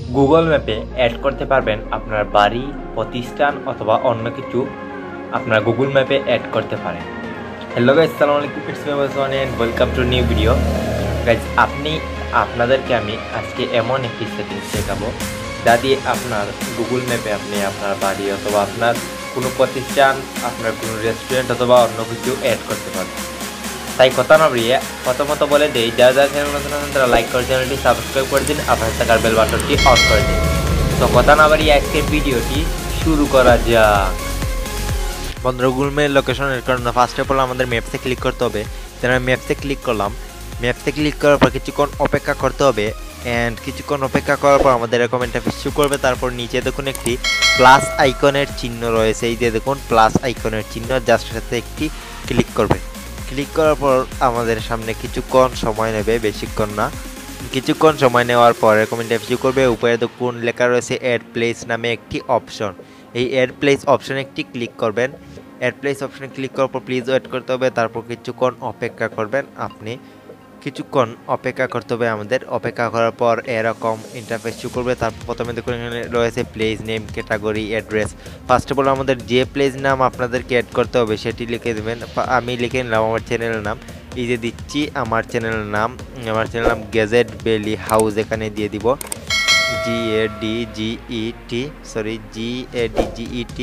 Google ম্যাপে add করতে পারবেন আপনার বাড়ি, প্রতিষ্ঠান অথবা অন্য কিছু আপনার গুগল ম্যাপে অ্যাড করতে পারেন। হ্যালো গাইস, আসসালামু আলাইকুম, it's me one and welcome to new video. Guys, আপনাদেরকে আমি আজকে এমন একটি সেটিংস শেখাবো যা দিয়ে আপনার গুগল ম্যাপে আপনি আপনার বাড়ি অথবা আপনার কোনো প্রতিষ্ঠান, আপনার কোনো রেস্টুরেন্ট অথবা অন্য কিছু অ্যাড করতে পারবেন। তাই কথা না বাড়িয়ে প্রথমত বলে দেই, যারা যারা চ্যানেল নতুন আছেন তারা লাইক করে চ্যানেলটি সাবস্ক্রাইব করে দিন, আপনার থাকার বেল বাটনটি অন করে দিন। তো কথা না বাড়িয়ে আজকের ভিডিওটি শুরু করা যাক। বন্ধুরা, গুগল ম্যাপের লোকেশনের কারণে ফার্স্ট অফ অল আমাদের ম্যাপসে ক্লিক করতে হবে। তাহলে আমি ম্যাপসে ক্লিক করলাম। ম্যাপসে ক্লিক করার পর কিছুক্ষণ অপেক্ষা করতে হবে। অ্যান্ড কিছুক্ষণ অপেক্ষা করার পর আমাদের এরকম ইন্টারফেস শো করবে। তারপর নিচে দেখুন একটি প্লাস আইকনের চিহ্ন রয়েছে, এই যে দেখুন প্লাস আইকনের চিহ্ন, জাস্ট সাথে একটি ক্লিক করবে। ক্লিক করার পর আমাদের সামনে কিছুক্ষণ সময় নেবে, বেশিক্ষণ না। কিছুক্ষণ সময় নেওয়ার পর এরকম ইন্টারফেস শো করবে। উপরে দেখুন লেখা রয়েছে অ্যাড প্লেস নামে একটি অপশন। এই অ্যাড প্লেস অপশনে একটি ক্লিক করবেন। অ্যাড প্লেস অপশনে ক্লিক করার পর প্লিজ ওয়েট করতে হবে। তারপর কিছুক্ষণ অপেক্ষা করবেন। আপনি কিছুক্ষণ অপেক্ষা করতে হবে আমাদের। অপেক্ষা করার পর এরকম ইন্টারফেস শো করবে। তারপর প্রথমে দেখুন এখানে রয়েছে place name, category, address. First of all আমাদের যে প্লেস নাম আপনাদেরকে অ্যাড করতে হবে সেটি লিখে দেবেন। আমি লিখে নিলাম আমার চ্যানেলের নাম, এই যে দিচ্ছি আমার চ্যানেলের নাম। আমার চ্যানেলের নাম গেজেট ভ্যালি হাউস, এখানে দিয়ে দিব GADGET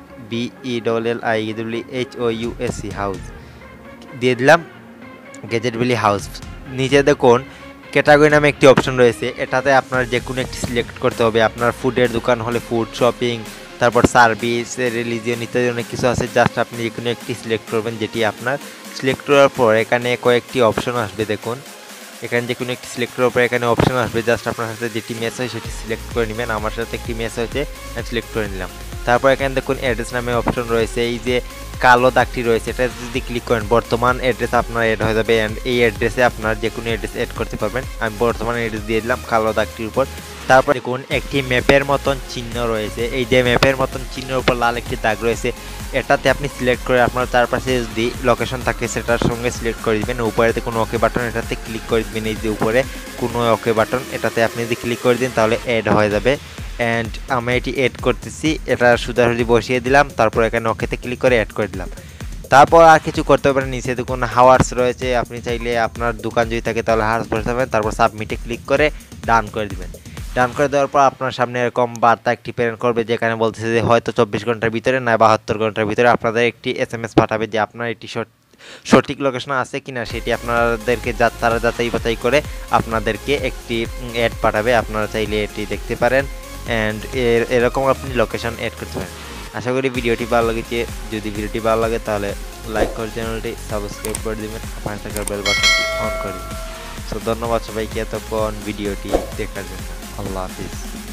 BELLIHOUSE হাউস দিয়ে দিলাম, গেজেট ভ্যালি হাউস। নিচে দেখুন ক্যাটাগরি নামে একটি অপশন রয়েছে, এটাতে আপনার যে কোনো একটি সিলেক্ট করতে হবে। আপনার ফুডের দোকান হলে ফুড, শপিং, তারপর সার্ভিস, রিলিজিয়ন ইত্যাদি অনেক কিছু আছে। জাস্ট আপনি যে কোনো একটি সিলেক্ট করবেন, যেটি আপনার সিলেক্ট করার পর এখানে কয়েকটি অপশন আসবে। দেখুন এখানে যে কোনো একটি সিলেক্ট করার পর এখানে অপশন আসবে, জাস্ট আপনার সাথে যেটি ম্যাচ হয় সেটি সিলেক্ট করে নেবেন। আমার সাথে একটি ম্যাচ হয়েছে, আমি সিলেক্ট করে নিলাম। তারপর এখানে দেখুন অ্যাড্রেস নামে অপশন রয়েছে, এই যে কালো দাগটি রয়েছে, এটা যদি ক্লিক করেন বর্তমান অ্যাড্রেস আপনার অ্যাড হয়ে যাবে। অ্যান্ড এই অ্যাড্রেসে আপনার যে কোনো অ্যাড্রেস অ্যাড করতে পারবেন। আমি বর্তমান অ্যাড্রেস দিয়ে দিলাম কালো দাগটির উপর। তারপর দেখুন একটি ম্যাপের মতন চিহ্ন রয়েছে, এই যে ম্যাপের মতন চিহ্নের উপর লাল একটি দাগ রয়েছে, এটাতে আপনি সিলেক্ট করে আপনার চারপাশে যদি লোকেশন থাকে সেটার সঙ্গে সিলেক্ট করে দিবেন। উপরে কোনো ওকে বাটন, এটাতে ক্লিক করে দিবেন। এই যে উপরে কোনো ওকে বাটন, এটাতে আপনি যদি ক্লিক করে দিন তাহলে অ্যাড হয়ে যাবে। অ্যান্ড আমি এটি অ্যাড করতেছি, এটা সোজাসুজি বসিয়ে দিলাম। তারপর এখানে ওকেতে ক্লিক করে অ্যাড করে দিলাম। তারপর আর কিছু করতে পারেন। নিচে দেখুন হাওয়ার্স রয়েছে, আপনি চাইলে আপনার দোকান যদি থাকে তাহলে হাওয়ার্স বসাতে পারেন। তারপর সাবমিটে ক্লিক করে ডান করে দিবেন। ডান করে দেওয়ার পর আপনার সামনে এরকম বার্তা একটি প্রেরণ করবে, যেখানে বলতেছে যে হয়তো 24 ঘন্টার ভিতরে না 72 ঘন্টার ভিতরে আপনাদের একটি SMS পাঠাবে যে আপনার এটি সঠিক লোকেশন আছে কিনা সেটি আপনাদেরকে তারা যাচাই বাছাই করে আপনাদেরকে একটি অ্যাড পাঠাবে। আপনারা চাইলে এটি দেখতে পারেন। অ্যান্ড এরকম আপনি লোকেশন অ্যাড করতে পারেন। আশা করি ভিডিওটি ভালো লেগেছে। যদি ভিডিওটি ভালো লাগে তাহলে লাইক করে চ্যানেলটি সাবস্ক্রাইব করে দেবেন, পাশে থাকা বেল বাটনটি অন করে দেবেন। সো ধন্যবাদ সবাইকে এতক্ষণ ভিডিওটি দেখার জন্য। আল্লাহ হাফিজ।